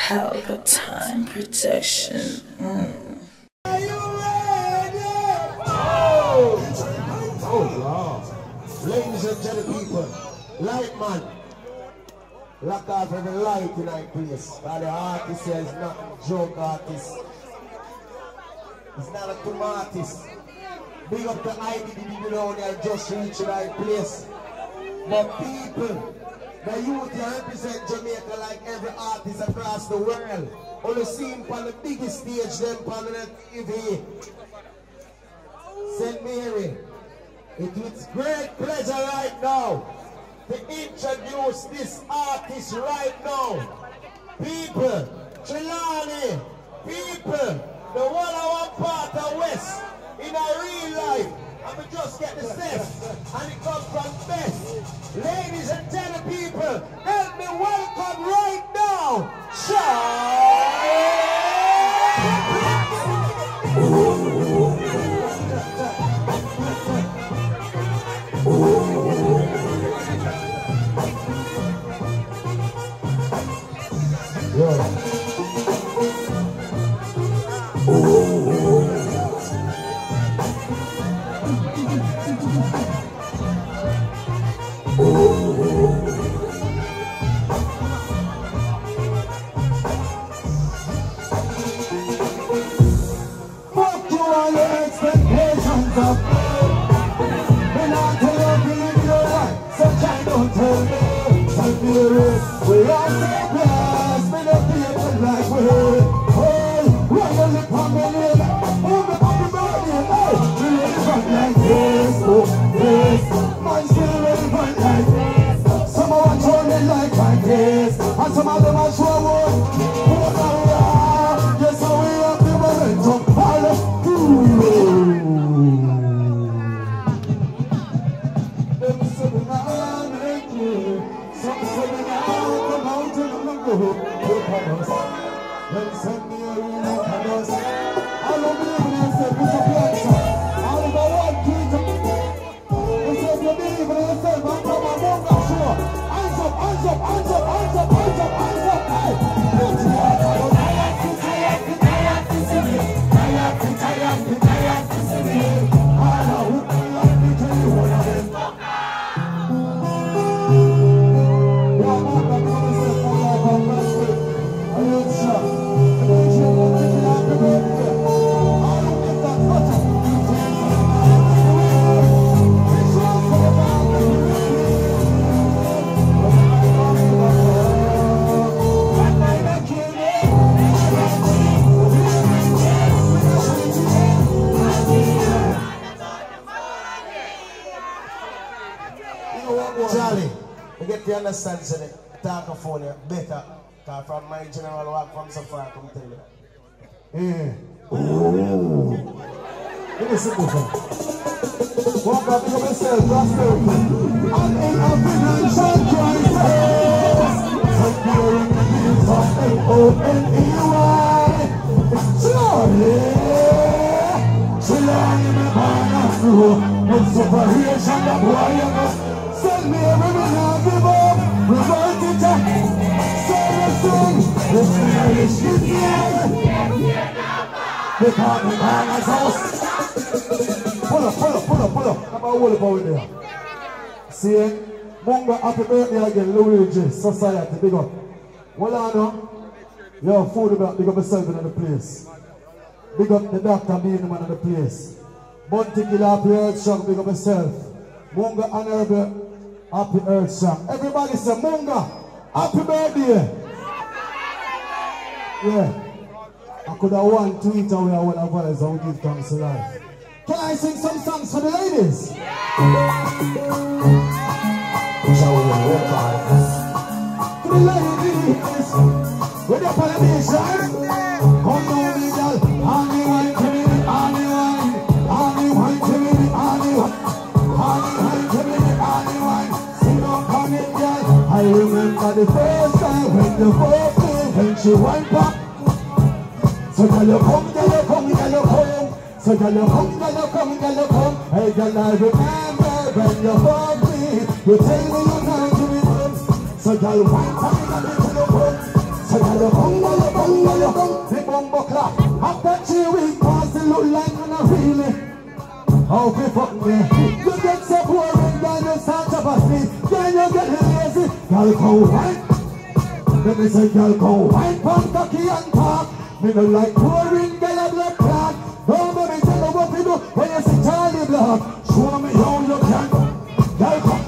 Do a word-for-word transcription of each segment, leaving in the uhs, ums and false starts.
Pelpa time protection. Mm. Are you ready? Oh! Oh, Lord. Ladies and gentlemen, people, light man. Lock off every light tonight, please. By the artist here is not a joke artist. It's not a tomb artist. Big up the I D D below there, just reach the right place. But people, the youth here represent Jamaica like every artist across the world. Only seen on the biggest stage, them on the T V. Saint Mary, it is great pleasure right now to introduce this artist right now. People, Trelawney, people, the one of one part of West, in a real life, and we just get the steps, and it comes from best. Ladies and gentlemen, people, help me welcome right now, Charly. Understand the talkaphone better, because from my general work from so far, come tell you. Yeah. Ooh. Let me sit this one. Walk up to yourself, prosperity. And in a financial crisis, securing the needs of N O N E Y. Charly! Trelawney, me born and through. With separation, the boy you know. Send me a ribbon and give up. Revert it up. Say the thing. Let's be a rich in here. They call me Mana's house. Pull up, pull up, pull up, pull up. How about all about there? See, Munga, happy birthday again. Luigi, society, big up. Well, I know. Yo, food about big up yourself in the place. Big up the doctor being the man in the place. Bunty Killer, happy earth shock, big up yourself. Munga, honorable. Happy Earth Song. Everybody say Munga, happy birthday. Yeah. I could have one tweet away I would have voice and give thanks to life. Can I sing some songs for the ladies? Yeah. Shall we work on to the ladies? With the politician. Come down the girl. Honey wine to me, honey wine. Honey wine to me, honey wine. Honey wine to me, honey wine. I remember the first time when you broke me, when she went back. So girl you come, girl you come, girl you come. So girl you come, girl you come, girl you come. Hey girl, I remember when you broke me, you tell me you can't give it up. So girl, wine for me, girl you come. So girl you bunga, you bunga, you bunga, the bumbo clap. After three weeks past, it look like I'm not really. How we fuck me? You get so boring, then you start to pass me. Then you get lazy. Y'all go wine. Let me say y'all go wine, pump, cocky and talk. Me don't like boring, girl a black clock. Don't let me tell you what we do when you see Charly Black. Show me how you can. Y'all come.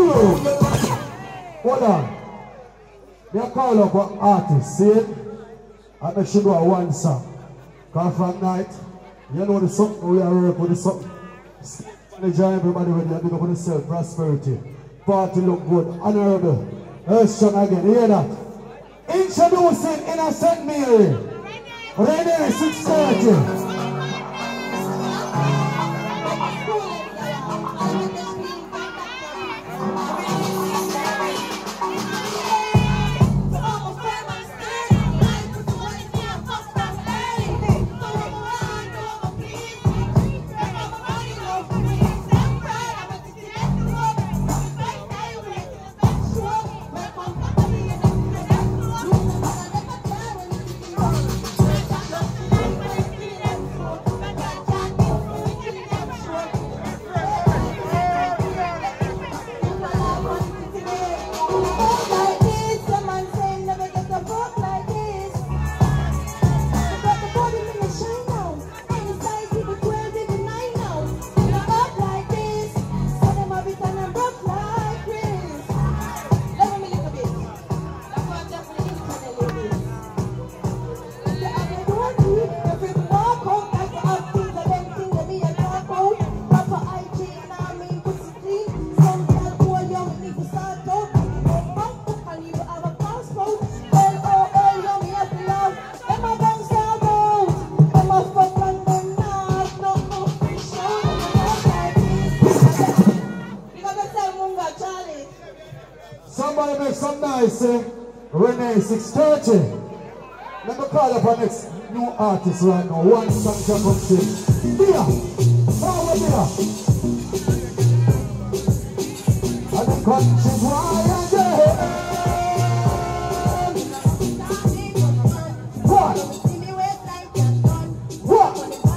Hold on. Me a call up an artist, see it? I make sure do a one song. Cause from night, you know the something we are working with the something. Manager everybody when they big up on themselves, prosperity. Party look good, honorable. Earth strong again, you hear that? Introducing Innocent Mary. Ready, six thirty. Somebody make some nice, eh? Renee, six thirty. Let me call up our next new artist right now. One song can come sing. Here, power here. And the country's wild again. What? What?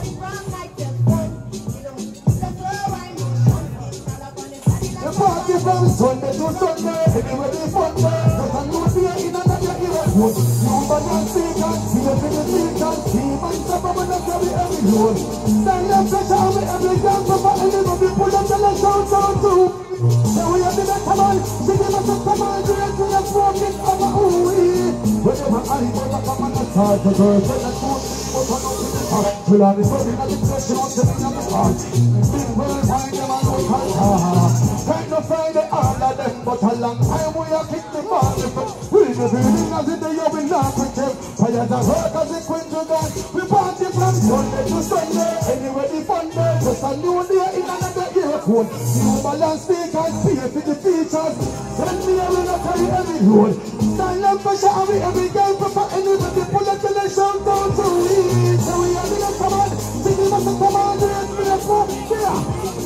The party from Sunday to Sunday. Anyway, they fun day. Cause I know they're in another era. You but not speak and see it in the street and see my stuff up and that's how we every load. Stand up, pressure on me every time. So for any of you pull up till I shout out too. So we have the come on. She give us a come on. Do it till I'm walking over. Ooh, whenever I go back on the side, the girls when I shoot me, but I know it's hard. Till I'm running at the pressure on the heart. Big world, find them and look at her. Trying to find the all of them, but a long time we are kicked the ball. We the building as in the year we not pretend. Fire the work as a queen to God. We party from Sunday to Sunday. Anyway the fun day, just a new day in another earphone. New balance speakers, pay for the features. Send me a will carry every load. Stand up pressure on me every game. For anybody pull up till they shout down to we. So we are the come on. Singing us a come on, do it for the four. Yeah.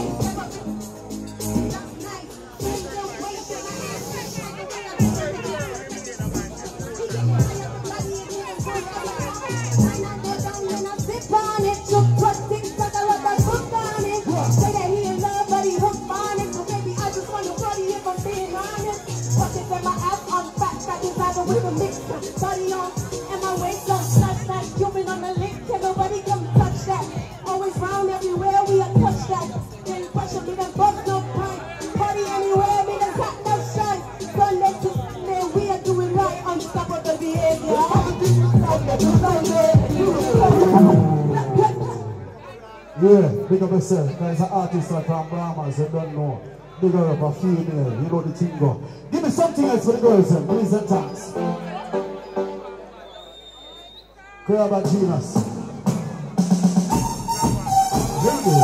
With a mix, body on, and my waist up, touch that. You've been on the link, can nobody come touch that. Always round everywhere, we a touch that. Then pressure, me done bust no pint. Party anywhere, me done got no shine. Sunday to Sunday, we are doing right, unstoppable behavior. Yeah, big up yourself. There's an artist from Brahmas, you don't know. Bigger up a female, you know the thing go. Give me something else for the girls, then. Please and thanks. Crab and Venus. Ready?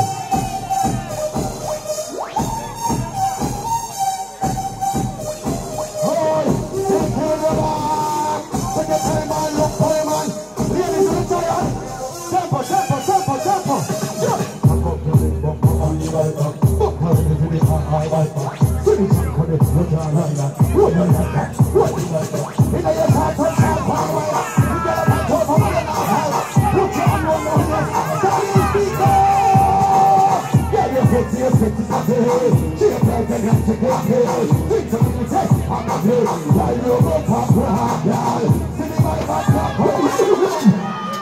Alright, take care of your back. Take your time, man, look for him, man. Ladies in the tired. Tempo, tempo, tempo, tempo. Yeah. I'm up to the bump on the right back. Fuck her in the video, I like that. Finish it, put it, look at her like that. What you like that? What you like that? In your heart, touch her, party. She a play the gun to get killed. Think of the test, I'm a dude. While you go pop for hard, girl. Sitting by the back of the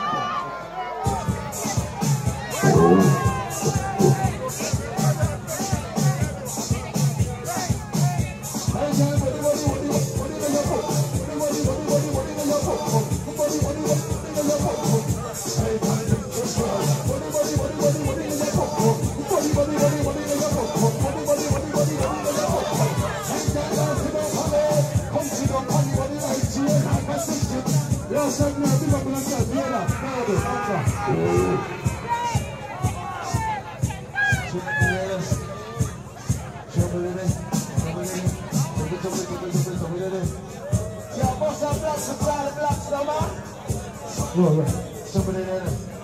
somebody there.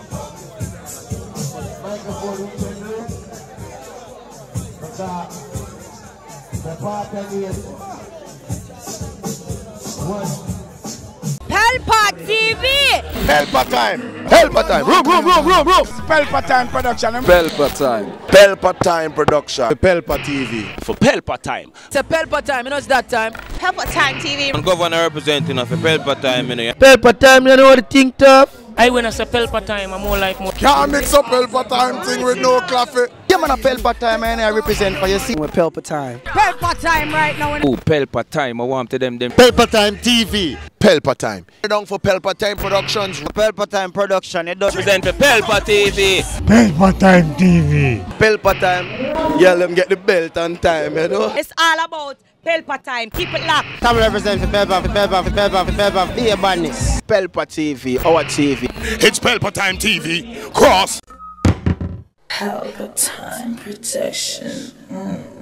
Microphone children. What's up? The party is one. Pelpa T V! Pelpa time! Pelpa time! Room, room, room, room, room! Pelpa time production. Pelpa time! Pelpa time production. Pelpa T V. For Pelpa time. It's a Pelpa time, you know it's that time. Pelpa time T V. I'm governor representing of a Pelpa time, you know. Pelpa time, you know what I think tough? I when I say Pelpa time, I'm more like more. Can't mix up Pelpa time thing with no coffee. Yeah, man, a Pelpa time, and I represent for you. See, with Pelpa time. Pelpa time right now. Oh, Pelpa time, I want to them them. Pelpa time T V. Pelpa time. Down for Pelpa time productions. Pelpa time production. It does Represent for Pelpa T V. Pelpa time T V. Pelpa time. Yeah, let them get the belt on time, you know. It's all about Pelpa time. Keep it locked. Come represent for Pelpa, for Pelpa, for Pelpa, for Pelpa. Be a badness. Pelpa T V, our T V. It's Pelpa time T V. Cross. Pelpa time protection. Mm.